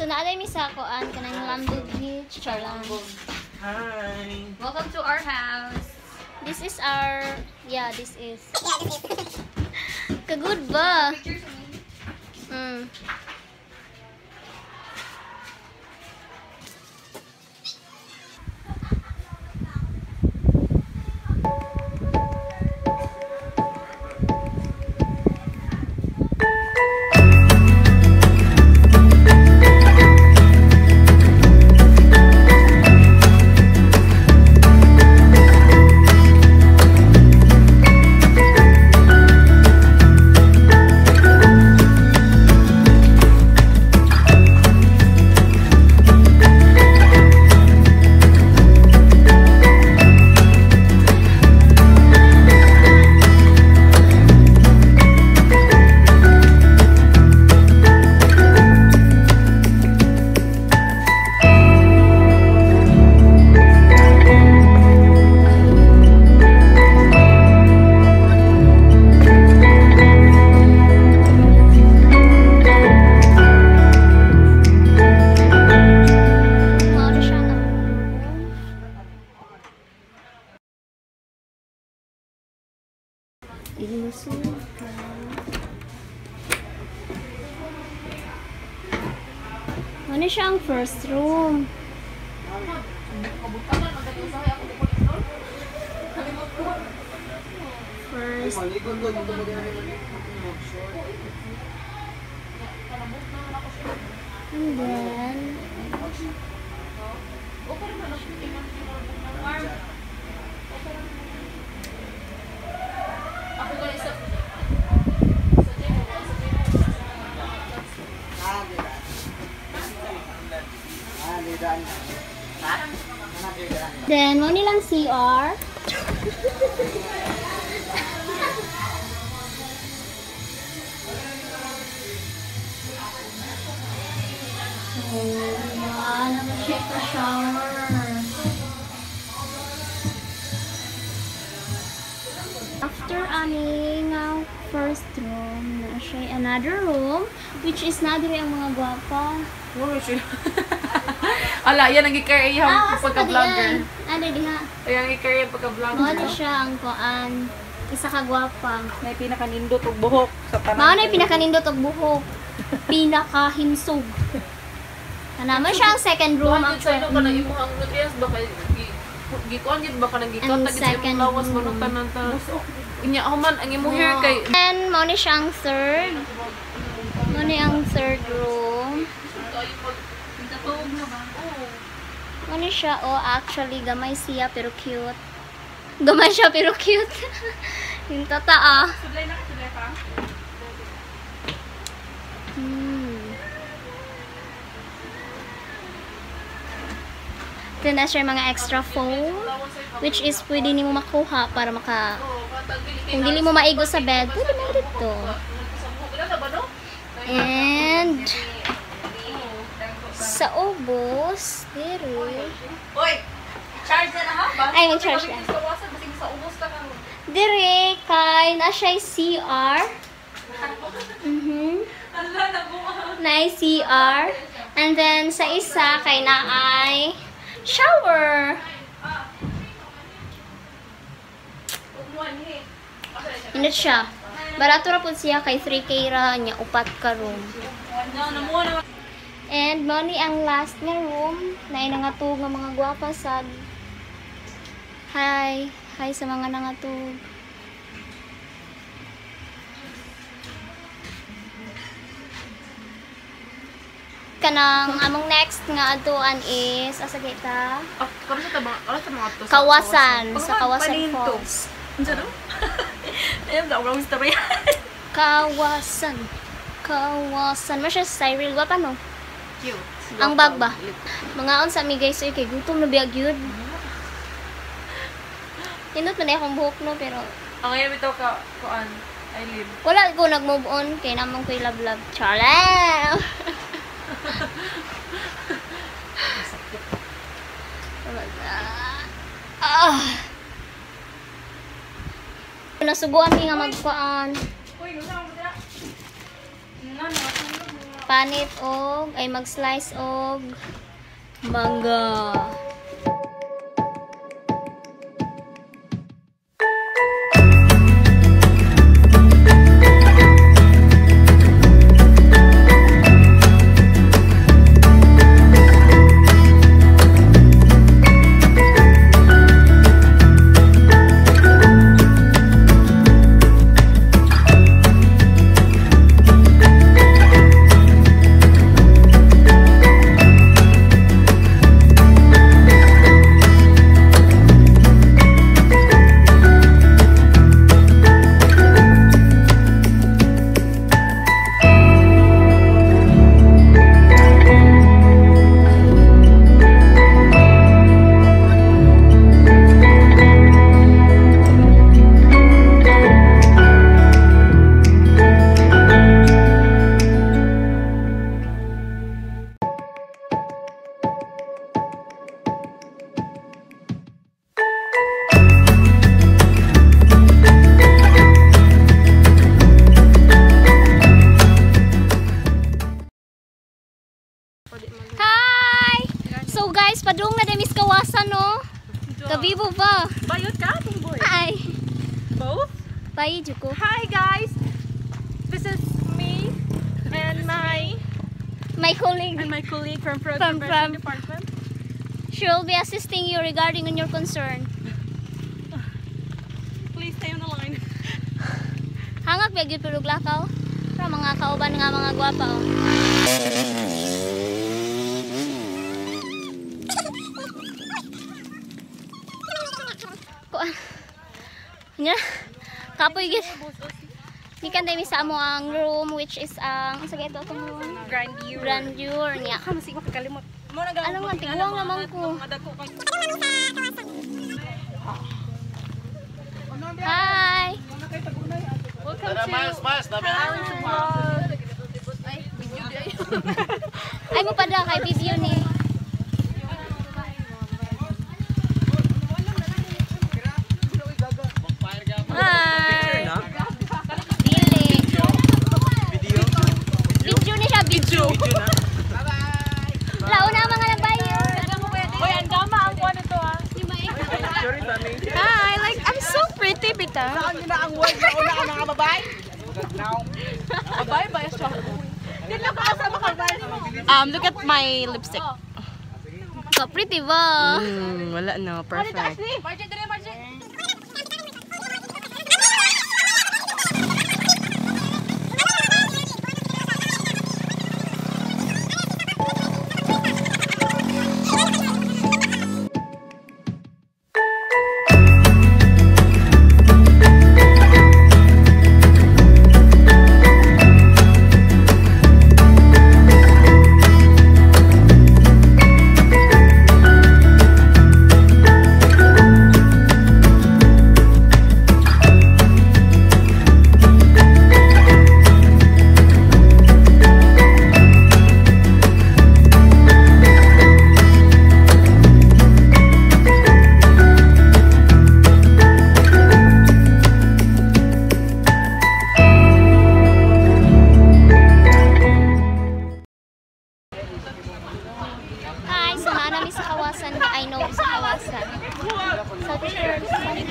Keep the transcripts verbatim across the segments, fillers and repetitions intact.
So naalay mi sa kuan kanang Lamborghini Charlang. Hi. Welcome to our house. This is our yeah, this is. Kagud ba? Mm. Ano siya ang first room? First. And then Then, mo nilang C R. Oh, check the shower. After aming uh, first room, na siya another room, which is na dire ang mga gwapa. Oh, shit. Ala, yan ang i-carry yung ah, pagka-vlogger. Ano diha? Ayan ang i-carry yung pagka-vlogger. Mao siya ang kuan. Isa ka gwapa. May pinakanindot og buhok sa tanan. Mao na pinakanindot og buhok. Pinakahinsog. Naman siya ang second room ang sa ino ka nang imong nutrients ba kay gikuan gid ba ka nang gikuan tagid sa imong lawas manong tanan ta. Inya ako man ang imong hair kay. And mao ni siya ang third. Mao ni ang third room. Ano siya? Oh, actually, gamay siya pero cute. Gamay siya pero cute. Yung tata ah. Sudlay na ka, sudlay pa. Hmm. Then, na siya mga extra foam. Which is pwede nimo makuha para maka... Kung dili mo maigo sa bed, pwede mo dito. And... Sa ubos, dire. Oy, charge na ha ba? Ay, mag-charge na. Sa ubos ka kang. Dire kay na siya C R. Mhm. Ala na buang. Na C R. And then sa isa kay na ay shower. Ino siya. Barato ra pud siya kay three K ra nya upat ka room. And money ang last nga room na nangatug nga mga gwapa sad. Hi, hi sa mga nangatug. Kanang among next nga atuan is asa kita? Ah, kamo sa taba, ala sa mga to. Kawasan, sa Kawasan Falls. Unsa do? Ayun daw wrong story. Kawasan. Kawasan. Masya Cyril wa pa no? Cute. Ang bag ba? Mga on sa mi guys, oy kay gutom na biag yun. Tindot man akong buhok no pero ang ayaw ito ka kuan Ailyn. wala ko nag-move on kay namang ko'y love-love. Charles! Ah! Nasuguan mi nga magkuan. magpanit og ay mag-slice og mangga. Padung na demis kawasan no. Kabibo ba? Bayot ka, boy. Ay. Both? Bayi juko. Hi guys. This is me and my my colleague and my colleague from Fraud From- Prevention from- Department. She will be assisting you regarding on your concern. Please stay on the line. Hangak ba gyud pulog lakaw? Para mga kauban nga mga gwapa oh. Kuan. Nya. Kapoy gid. Gikan dai mi sa amo ang room which is ang sa gaito tong room. Grandeur. Grandeur niya. Ka masig makakalimot. Mo na Alam nga tingwang naman ko. Hi. Welcome Tara, to mas, mas, dami na. Ailyn vlog. Ay, video di ayo. Ay mo pada kay video ni. Hi. Dili. Video. Video ni siya video. Video na. Lao na mga labayo. Hoy, ang gama ang kuha nito ah. Sorry, dami. Hi, like I'm so pretty bita. Saan nila ang word na una ang mga babae? Bye bye siya. Dito ka sa mga babae. Um, look at my lipstick. So pretty ba? Mm, wala no, perfect. Margie, dire, Margie. Hi, sumana mi sa kawasan ni I know sa kawasan. Sa church.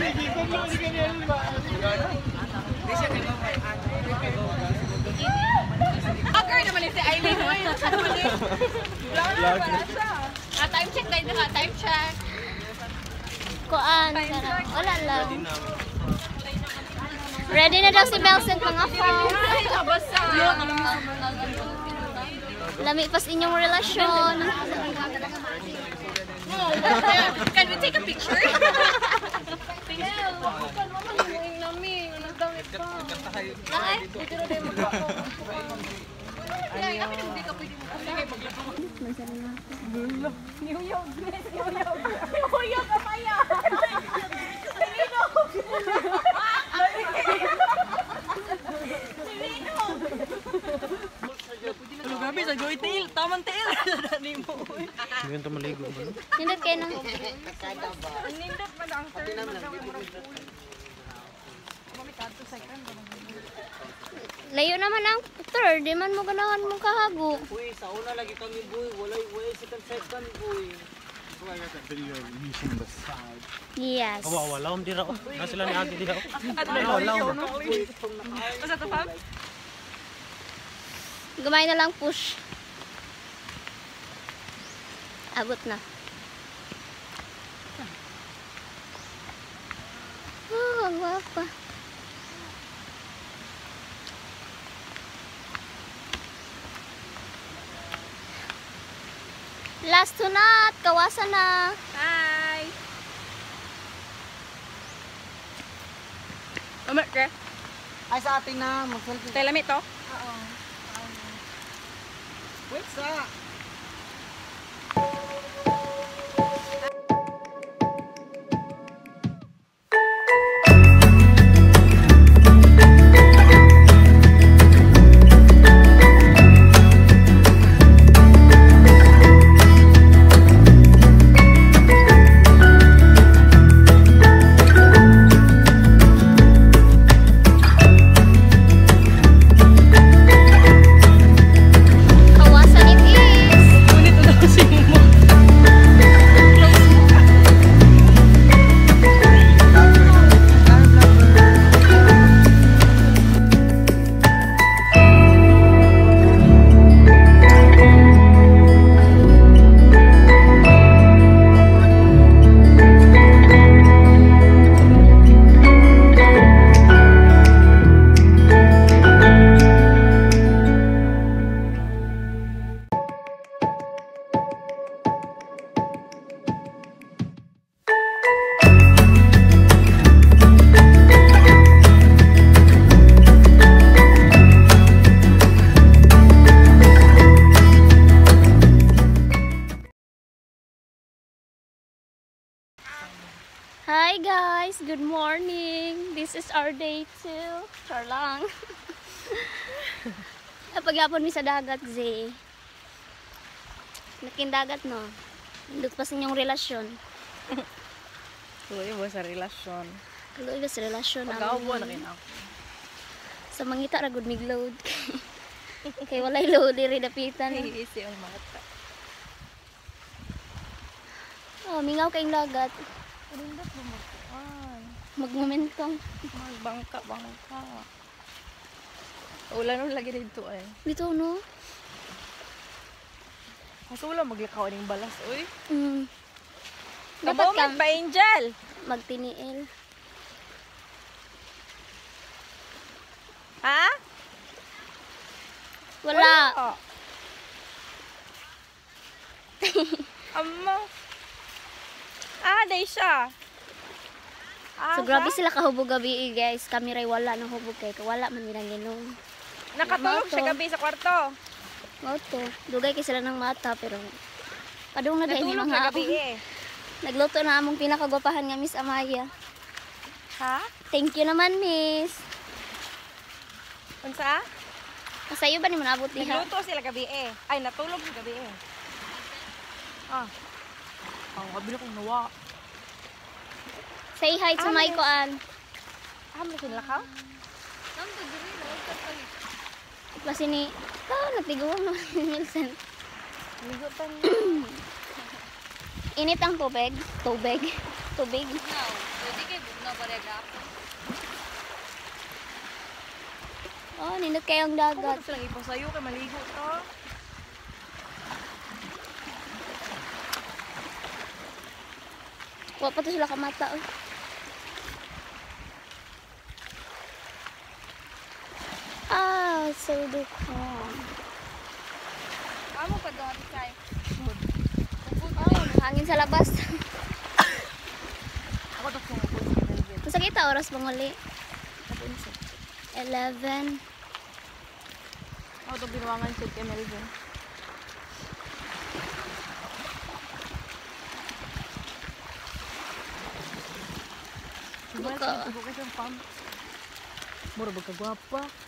Hacker naman ni si Ailyn. Hoy, ah, time check tayo na, time check. Kuan sarap. Wala lang. Ready na daw si Belset mga phone. Ay, nabasa. Lami pas inyong relasyon. Can we take a picture? Pinel, bukan mo man yung lamig. Nagdamit pa. Ay, dito na tayo mag-ako. Ay, kami nang hindi ka pwede mo. Sige, mag-ako. New York, New York. New York, kapaya. Silino. Silino. Ano gabi sa joy tail? Tamang tail. Dani mo. Hindi ka maligo ba? Nindot kayo nang. Nindot pa lang, sir. Mami kanto sa kan. Layo naman ang third, di man mo ganahan mong kahago. Uy, sa una lagi kami boy, walay walay second set kami boy. Yes. Awa wala um dira. Na sila ni ate dira. Wala no. Basta to fam. Gumay na lang push. Abot na. Oh, ang guwapa. Last to not, kawasan na. Hi. Amat ka? Ay, sa atin na. Mag-selfie. Tayo lamit to? Oo. Wait, sa. Kawasan it is. Ngunit ito daw si mo. Hi guys, good morning. This is our day two. Char lang. Napagapon mi sa dagat, Zay. Nakin dagat, no? Indot pa sa inyong relasyon. Tuloy mo sa relasyon. Kaluoy ba sa relasyon? Pag-awa na kin ako. Sa mangita, ragod mig load. Kay walay load, rin napitan. Easy ang mata. Oh, mingaw kayong dagat. Pindot mo magkuhan. Magmomentong. Magbangka-bangka. Ulan nung lagi dito eh. Dito, no? Kaso wala maglakaw ng balas, uy. Mm. Dapat Kabomet ka pa, Angel! magtiniil. Ha? Wala. Amma. Ah, day siya. Ah, So grabe sila kahubog gabi, eh, guys. Kami ray wala nang hubog kay wala man nilang ginom. nakatulog siya Mato. gabi sa kwarto. Mao to. Dugay kay sila ng mata pero padung na dai ni Natulog mga siya gabi eh. Nagluto na among pinakagwapahan nga Miss Amaya. Ha? Thank you naman, Miss. Unsa? Kasayo ba ni mo naabot diha? Nagluto sila gabi eh. Ay, natulog siya gabi eh. Ah. Ang gabi na kong nawa. Say hi to Ah, my Miss. koan. Ah, mo sila ka? Kasi ni oh, nagtiguan mo ni Nilsen. Ligo pa niya. Init ang tubig. Tubig. Tubig. Oh, nindot kayong Dagat. dagat. Ako silang ipasayo kay maligo to. Wa pa to sila kamata. Oh. Ah, so dukhan. Amo pa doon kay. Oh, hangin sa labas. Ako to kung Masa kita oras banguli? eleven. Ako to binuwangan si kay Melvin. Buka. Buka siyang pam. Mura ba kagwapa?